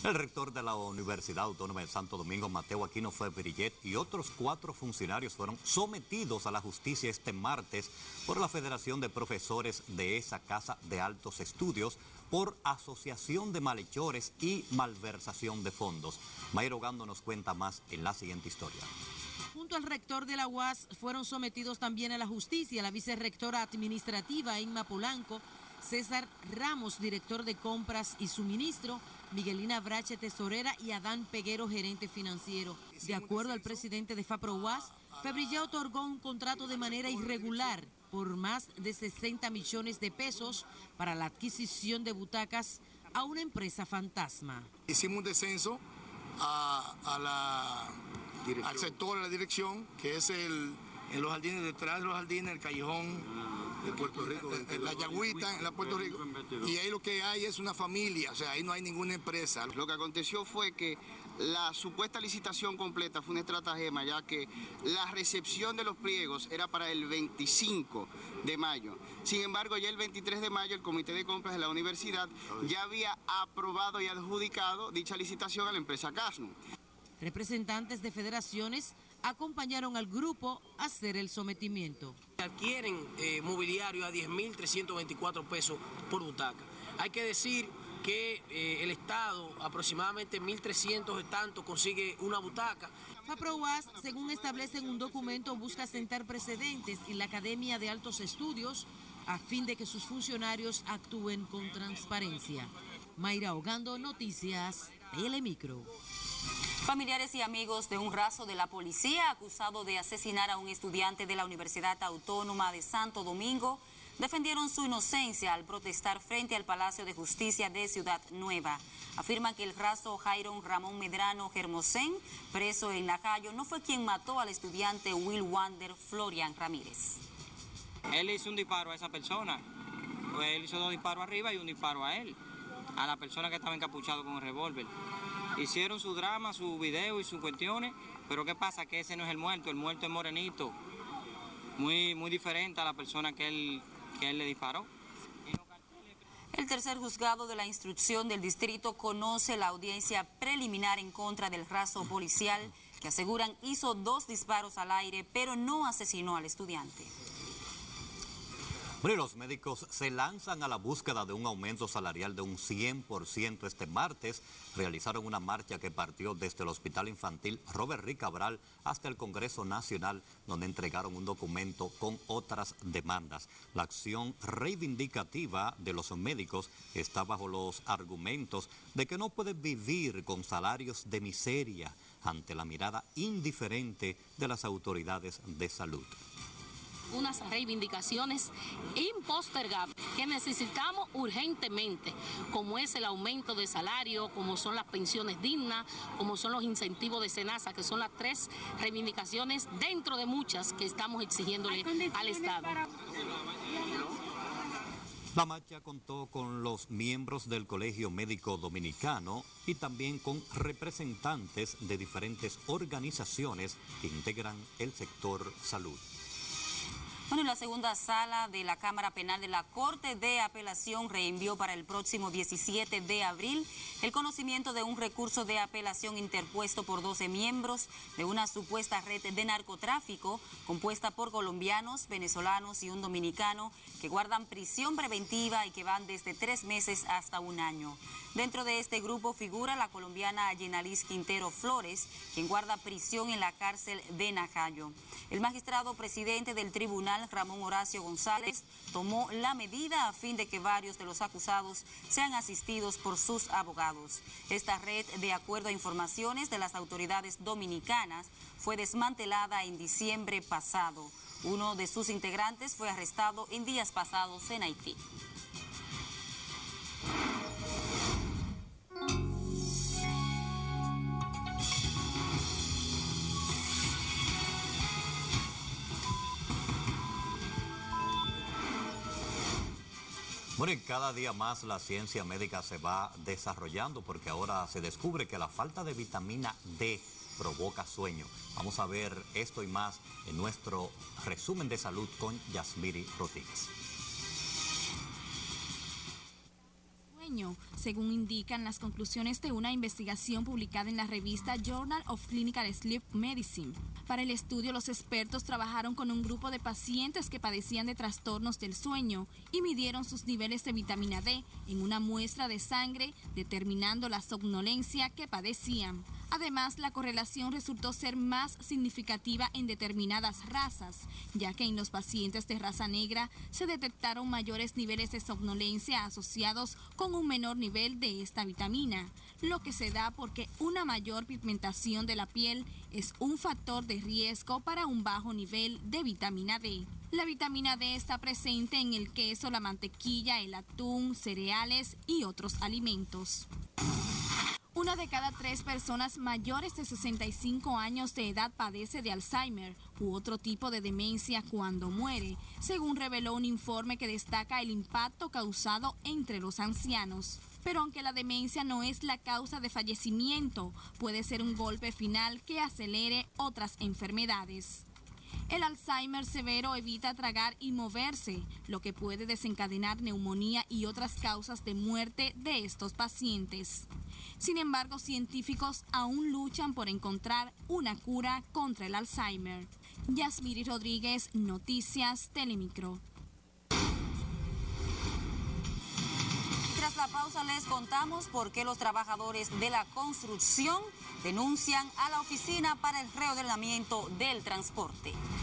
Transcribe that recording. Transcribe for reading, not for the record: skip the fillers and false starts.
El rector de la Universidad Autónoma de Santo Domingo, Mateo Aquino Febrillet, y otros 4 funcionarios fueron sometidos a la justicia este martes por la Federación de Profesores de esa Casa de Altos Estudios por asociación de malhechores y malversación de fondos. Mayro Gando nos cuenta más en la siguiente historia. Junto al rector de la UAS fueron sometidos también a la justicia la vicerrectora administrativa Inma Polanco, César Ramos, director de compras y suministro, Miguelina Brache, tesorera, y Adán Peguero, gerente financiero. De acuerdo al presidente de FAPRO-UAS, Febrillet otorgó un contrato de manera irregular por más de 60 millones de pesos para la adquisición de butacas a una empresa fantasma. Hicimos un descenso al sector, a la dirección, que es en los jardines, detrás de los jardines, el callejón de Puerto Rico, la Yagüita, en la Puerto Rico, y ahí lo que hay es una familia, o sea, ahí no hay ninguna empresa. Lo que aconteció fue que la supuesta licitación completa fue una estratagema, ya que la recepción de los pliegos era para el 25 de mayo. Sin embargo, ya el 23 de mayo el Comité de Compras de la universidad ya había aprobado y adjudicado dicha licitación a la empresa Casno. Representantes de federaciones acompañaron al grupo a hacer el sometimiento. Adquieren mobiliario a 10.324 pesos por butaca. Hay que decir que el Estado aproximadamente 1.300 y tanto consigue una butaca. FAPRO-UAS, según establece en un documento, busca sentar precedentes en la Academia de Altos Estudios a fin de que sus funcionarios actúen con transparencia. Mayra Ogando, Noticias Telemicro. Familiares y amigos de un raso de la policía acusado de asesinar a un estudiante de la Universidad Autónoma de Santo Domingo defendieron su inocencia al protestar frente al Palacio de Justicia de Ciudad Nueva. Afirman que el raso Jairon Ramón Medrano Germosén, preso en Najayo, no fue quien mató al estudiante Will Wander Florian Ramírez. Él hizo un disparo a esa persona. Él hizo 2 disparos arriba y un disparo a él, a la persona que estaba encapuchado con el revólver. Hicieron su drama, su video y sus cuestiones, pero ¿qué pasa? Que ese no es el muerto es morenito, muy diferente a la persona que él le disparó. El tercer juzgado de la instrucción del distrito conoce la audiencia preliminar en contra del raso policial que aseguran hizo 2 disparos al aire, pero no asesinó al estudiante. Bueno, los médicos se lanzan a la búsqueda de un aumento salarial de un 100% este martes. Realizaron una marcha que partió desde el Hospital Infantil Robert Rick Cabral hasta el Congreso Nacional, donde entregaron un documento con otras demandas. La acción reivindicativa de los médicos está bajo los argumentos de que no pueden vivir con salarios de miseria ante la mirada indiferente de las autoridades de salud. Unas reivindicaciones impostergables que necesitamos urgentemente, como es el aumento de salario, como son las pensiones dignas, como son los incentivos de SENASA, que son las 3 reivindicaciones dentro de muchas que estamos exigiéndole al Estado. La marcha contó con los miembros del Colegio Médico Dominicano y también con representantes de diferentes organizaciones que integran el sector salud. Bueno, la segunda sala de la Cámara Penal de la Corte de Apelación reenvió para el próximo 17 de abril el conocimiento de un recurso de apelación interpuesto por 12 miembros de una supuesta red de narcotráfico compuesta por colombianos, venezolanos y un dominicano que guardan prisión preventiva y que van desde 3 meses hasta 1 año. Dentro de este grupo figura la colombiana Yenalis Quintero Flores, quien guarda prisión en la cárcel de Najayo. El magistrado presidente del tribunal, Ramón Horacio González, tomó la medida a fin de que varios de los acusados sean asistidos por sus abogados. Esta red, de acuerdo a informaciones de las autoridades dominicanas, fue desmantelada en diciembre pasado. Uno de sus integrantes fue arrestado en días pasados en Haití. Bueno, y cada día más la ciencia médica se va desarrollando porque ahora se descubre que la falta de vitamina D provoca sueño. Vamos a ver esto y más en nuestro resumen de salud con Yasmiri Rodríguez. sueño, según indican las conclusiones de una investigación publicada en la revista Journal of Clinical Sleep Medicine. Para el estudio, los expertos trabajaron con un grupo de pacientes que padecían de trastornos del sueño y midieron sus niveles de vitamina D en una muestra de sangre, determinando la somnolencia que padecían. Además, la correlación resultó ser más significativa en determinadas razas, ya que en los pacientes de raza negra se detectaron mayores niveles de somnolencia asociados con un menor nivel de esta vitamina, lo que se da porque una mayor pigmentación de la piel es un factor de riesgo para un bajo nivel de vitamina D. La vitamina D está presente en el queso, la mantequilla, el atún, cereales y otros alimentos. 1 de cada 3 personas mayores de 65 años de edad padece de Alzheimer u otro tipo de demencia cuando muere, según reveló un informe que destaca el impacto causado entre los ancianos. Pero aunque la demencia no es la causa de fallecimiento, puede ser un golpe final que acelere otras enfermedades. El Alzheimer severo evita tragar y moverse, lo que puede desencadenar neumonía y otras causas de muerte de estos pacientes. Sin embargo, científicos aún luchan por encontrar una cura contra el Alzheimer. Yasmiri Rodríguez, Noticias Telemicro. Tras la pausa les contamos por qué los trabajadores de la construcción denuncian a la Oficina para el Reordenamiento del Transporte.